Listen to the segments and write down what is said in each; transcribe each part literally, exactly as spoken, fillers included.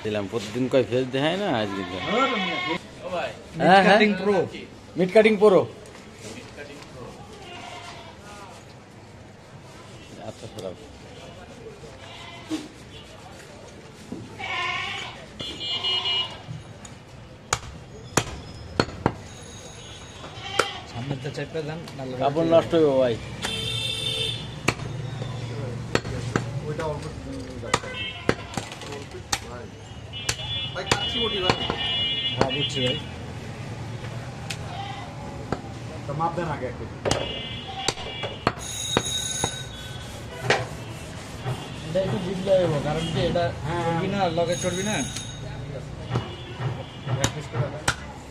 দিলাম প্রতিদিন কয় ফেস দেখায় না আজকে meat cutting pro meat cutting pro আচ্ছা সরাও সামনেটা চাইপে দেন কাপড় নষ্ট হইব ভাই ওইটা অল্প ভাই কাচ্চি বটি ভাই হ্যাঁ বুঝছি ভাই তো মাপ দেন আগে একটু এটা একটু বুঝলে হইব কারণ কি এটা চর্বি না লগে চর্বি না প্র্যাকটিস করে দেন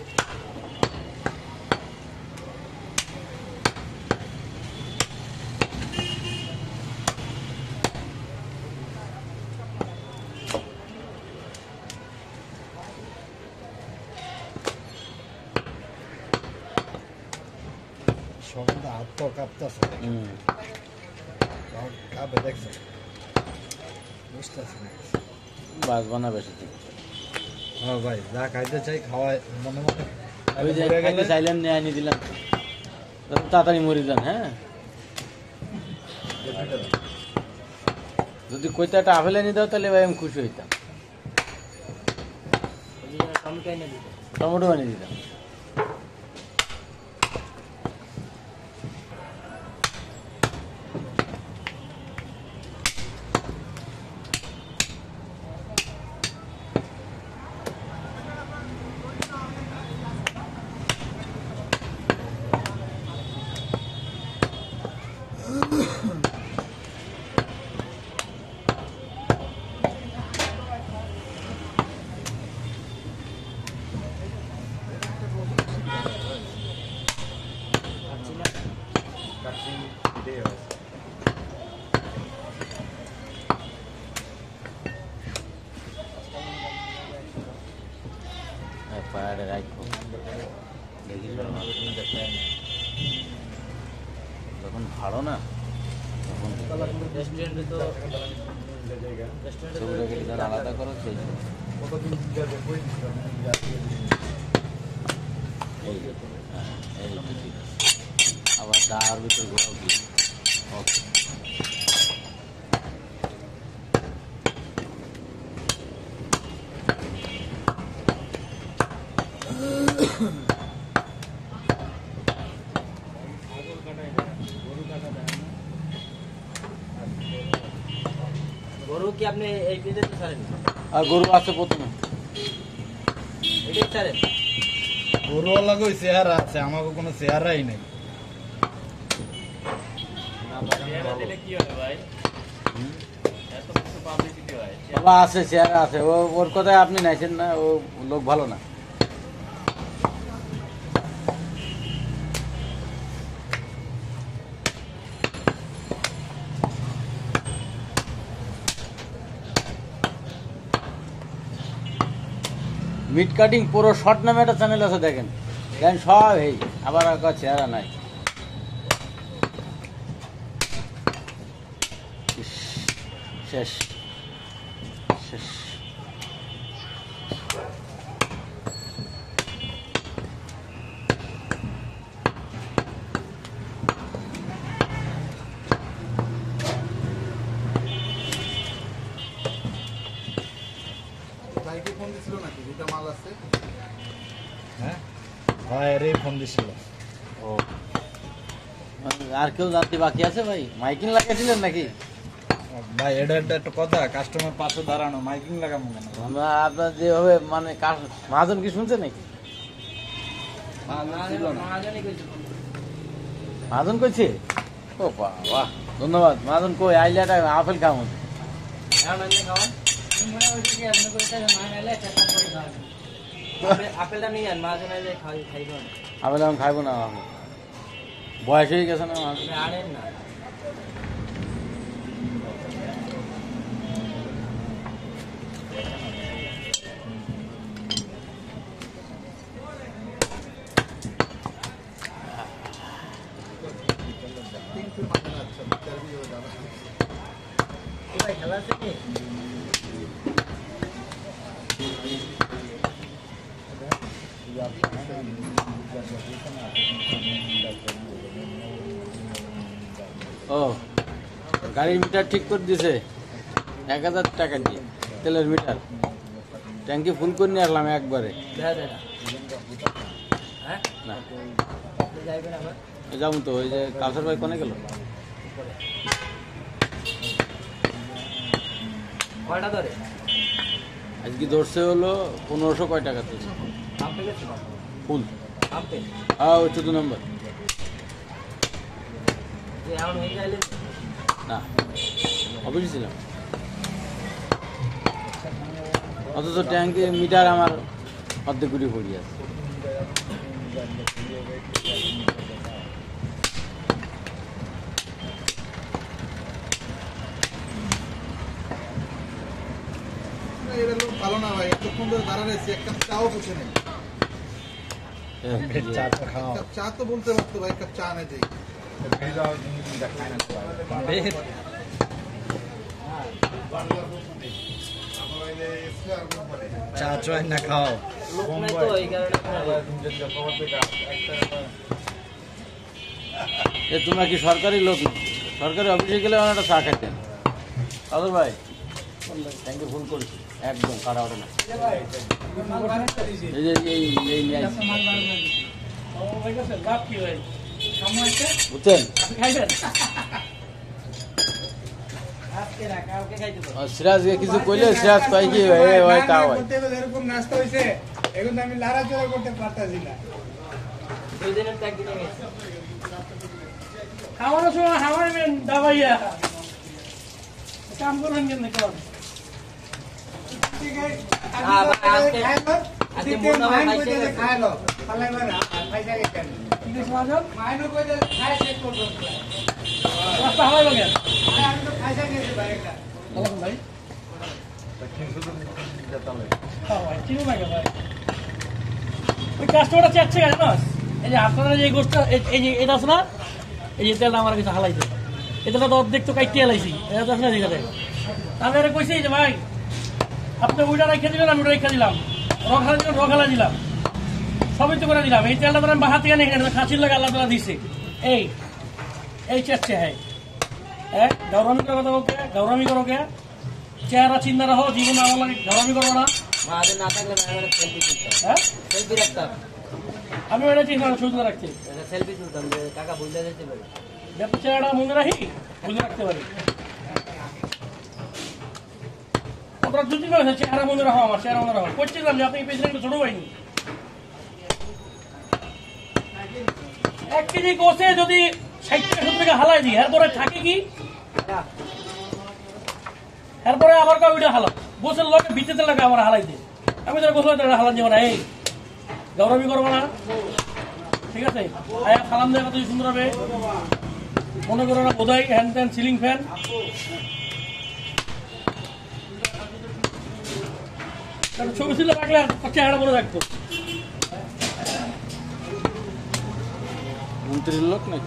সকালে হাত পা কাঁপতেছে কাঁপে দেখছে বুঝতেছে না বাঁচবো না বেশি দিন হ্যাঁ ভাই যা খাইতে চাই খাওয়াই মনে মনে ওই যে খাইতে চাইলেন নিয়ে আনি দিলাম তাড়াতাড়ি মরে যান হ্যাঁ যদি কইতে একটা আপেল এনে দাও তাহলে ভাই আমি খুশি হইতাম টমেটো এনে দিতাম পাড়ে রাখো দেখি যখন ভালো না তখন রেস্টুরেন্টে তো রেস্টুরেন্টে আলাদা করো সেই আবার দাঁড়ার ভিতর ঘোরাও কি ওকে গরু কি আপনি এই পেজে তো ছাড়েন আর গরু আছে প্রথমে এটাই ছাড়েন গরুওয়ালা কই চেহারা আছে আমাকে কোনো চেহারাই নেই দিলে কি হবে ভাই এত কিছু পাবলিসিটি হয় বাবা আছে চেহারা আছে ও ওর কথায় আপনি নাইছেন না ও লোক ভালো না মিট কাটিং পুরো শর্ট নামে একটা চ্যানেল আছে দেখেন দেখেন সব এই আবার আর চেহারা নাই শেষ শেষ ভাইকে ফোন দিছিল নাকি দুটো মাল আছে হ্যাঁ ভাই রে ফোন দিছিল ও আর কেউ জানতে বাকি আছে ভাই মাইকিং লাগাইছিলেন নাকি ভাই এটা একটা কথা কাস্টমার পাশে দাঁড়ানো মাইকিং লাগাবো কেন আমরা আপনার যেভাবে মানে মহাজন কি শুনছে নাকি মহাজন কইছে ও বাহ ধন্যবাদ মহাজন কই আইলে একটা আপেল খাওয়ান আপেলটা নিয়ে যান মাঝে মাঝে খাইব আপেল আমি খাইবো না বয়স হয়ে গেছে না আনেন না ভাই খেলা আছে কি ও গাড়ির মিটার ঠিক করে দিছে এক হাজার টাকা দিয়ে তেলের মিটার ট্যাঙ্কি ফুল করে নিয়ে আসলাম একবারে না যাবো তো ওই যে কাউসার ভাই কোনে গেল আজকে ধরছে হলো পনেরোশো কয় টাকা তুলছে ফুল হ্যাঁ ওই চোদ্দ নম্বর না অফিসে ছিলাম অথচ ট্যাঙ্কি মিটার আমার অর্ধেক গুড়ি পড়ি আছে এটা লোক ভালো না ভাই এতক্ষণ ধরে দাঁড়া রয়েছে এক কাপ চাও পুছে নেই চা তো খাও এক কাপ চা তো বলতে পারতো ভাই এক কাপ চা এনে দেই চা চয় না খাও এ তোমরা কি সরকারি লোক সরকারি অফিসে গেলে একটা চা খাইতেন সাদর ভাই ট্যাঙ্কি ফুল করেছি একদম কাটা ওঠে না এই যে এই এই নিয়ে আসছি। বুঝছেন সিরাজকে কিছু কইলে সিরাজ কয় কি হয় তা হয় এরকম নাস্তা হয়েছে এখন আমি লড়াচড়া করতে পারতাছি না খাওয়ানোর সময় খাওয়াবেন দাবাইয়া কাম করবেন কেন কেমন কাস্টমারটা চাচ্ছে কেন এই যে আপনারা যে গোষ্ঠটা এই যে এটা আছে না এই যে তেলটা আমার কিছু হালাইছে এটা তো অর্ধেক তো কাইতে হালাইছি এটা তো আসলে দিকে তাদের কইছি যে ভাই আপনি ওইটা রেখে দিলেন আমি ওটা রেখে দিলাম রং হালা দিলাম রং হালা দিলাম সবই তো করে দিলাম এই তেলটা আমি বাহাতে গেলে খাসির লাগে আল্লাহ তালা দিচ্ছে এই এই চাচ্ছে হ্যাঁ হ্যাঁ গৌরমী করে কথা বলতে গৌরমী করো কে চেহারা চিন্তা রাখো জীবন আমার লাগে গৌরমী করবো না হ্যাঁ আমি ওটা চিন্তা সুন্দর রাখছি সেলফি তুলতাম যে টাকা বুঝতে যেতে পারি যাতে চেহারা মনে রাখি বুঝে রাখতে পারি আপনার দুদিন হয়েছে চেহারা মনে রাখো আমার চেহারা মনে রাখো করছিলাম যে আপনি প্রেসিডেন্ট ছোট হয়নি এক কেজি গোসে যদি ষাট টাকা সত্তর টাকা হালাই দিই এরপরে থাকে কি এরপরে আবার কাউ ওইটা হালা গোসের লোকে ভিতরে লাগে আমার হালাই দিয়ে আমি তো গোসল হালান যাবো না এই গৌরবী করবো না ঠিক আছে আয়া সালাম দেওয়া কত সুন্দর হবে মনে করো না বোধহয় হ্যান্ড ফ্যান সিলিং ফ্যান ছবি ছিল রাখলে চেহারা বলে রাখতো মন্ত্রীর লোক নাকি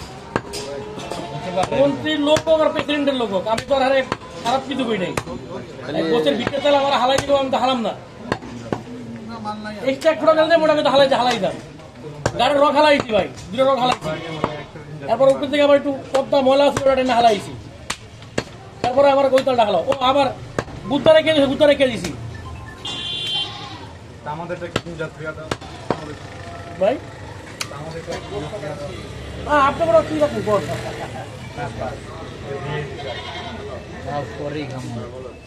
মন্ত্রীর লোক হোক আর প্রেসিডেন্টের লোক হোক আমি তো আর হারে খারাপ কিছু কই নাই গোছের ভিতরে চাল আমার হালাই দিব আমি তো হালাম না এক্সট্রা খোড়া গেলে মোটামুটি তো হালাই হালাই দাম গাড়ির রক হালাইছি ভাই দুটো রক হালাইছি তারপর উপর থেকে আবার একটু পদ্মা ময়লা আছে ওটা টেনে হালাইছি তারপরে আমার গৈতালটা হালাও ও আবার বুদ্ধা রেখে দিয়েছে বুদ্ধা রেখে দিয়েছি ভাই আপনি বড় কি রাখুন বল পরেই খাবো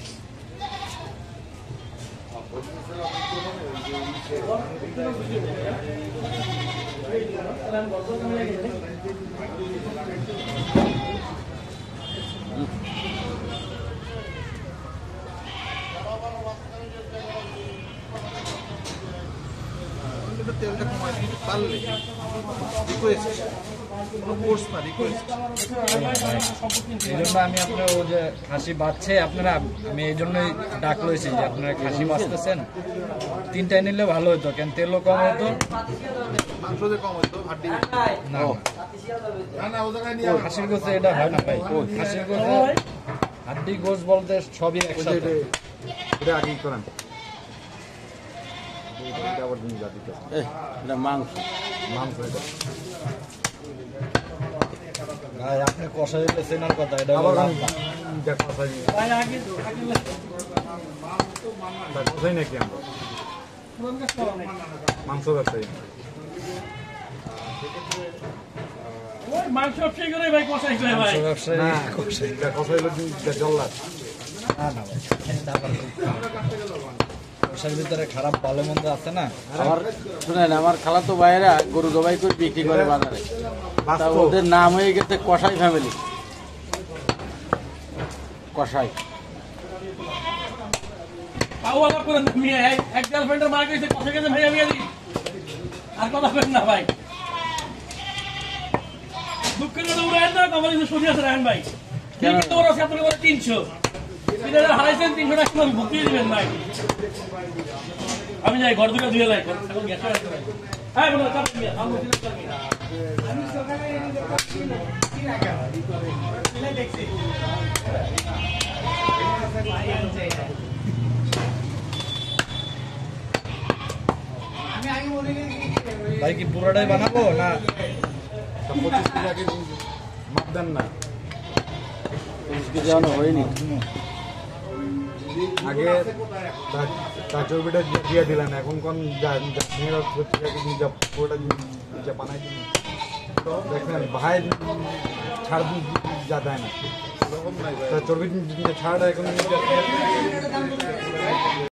তেলটা কমাই দিতে পারলে রিকোয়েস্ট কোর্স না রিকোয়েস্ট এই জন্য আমি আপনার ও যে খাসি বাঁচছে আপনারা আমি এই জন্যই ডাক লইছি যে আপনারা খাসি বাঁচতেছেন তিনটায় নিলে ভালো হতো কেন তেলও কম হতো মাংস যে কম হইতো হাড্ডি না না না ও জায়গায় নিয়ে খাসির গোছে এটা হয় না ভাই খাসির গোছে হাড্ডি গোছ বলতে সবই একসাথে এটা আগেই করেন এ, এটা মাংস ভাই আপনি কষাই চেনার কথা এটা হলো ভাই আগে আগে নাকি আমরা পুরোন কাজ করা নাই। মাংস ব্যবসায়ী ওই মাংস ব্যবসায়ী করে ভাই কষাই করে ভাই ব্যবসায়ী না কথা হলো জল্লাদ না না ভাই কষাইয়ের ভিতরে খারাপ ভালো মন্দ আছে না আমার শুনেন আমার খালাতো ভাইয়েরা গরু জবাই করে বিক্রি করে বাজারে তা ওদের নাম হয়ে গেছে কসাই ফ্যামিলি কসাই পাওয়ালা করে মিয়া এক- এক গার্লফ্রেন্ডের মা কইছে কষাই গেছে ভাইয়া মিয়া দি আর কথা বলেন না ভাই দুঃখ করে উড়ায় না কমালি শুনি আছে রায়ন ভাই কেন? ঠিক তোর আছে আপনাকে বলে তিনশো তিন হাজার হারাইছেন তিনশো টাকা কিলো ভুকিয়ে দিবেন ভাই আমি যাই ঘর দুটো ধুয়ে লাই এখন গ্যাস আসতে ভাই হ্যাঁ বলো চাপ মিয়া আমি বলছি চাপ মিয়া আমি সকালে এই দোকান কি লাগা দেখছি ভাই কি পুরোটাই বানাবো না পঁচিশ টাকা মাপ দেন না পঁচিশ কেজি এখনো হয়নি আগে তা- তার চর্বিটা দিয়ে- দিয়ে দিলেন এখন কোন যা- যা সিঙ্গারা হচ্ছে যা- যা পুরোটা যা বানাই দিন দেখেন ভাই ছাড় দি- যা দেয় না তার চর্বি ছাড় এখন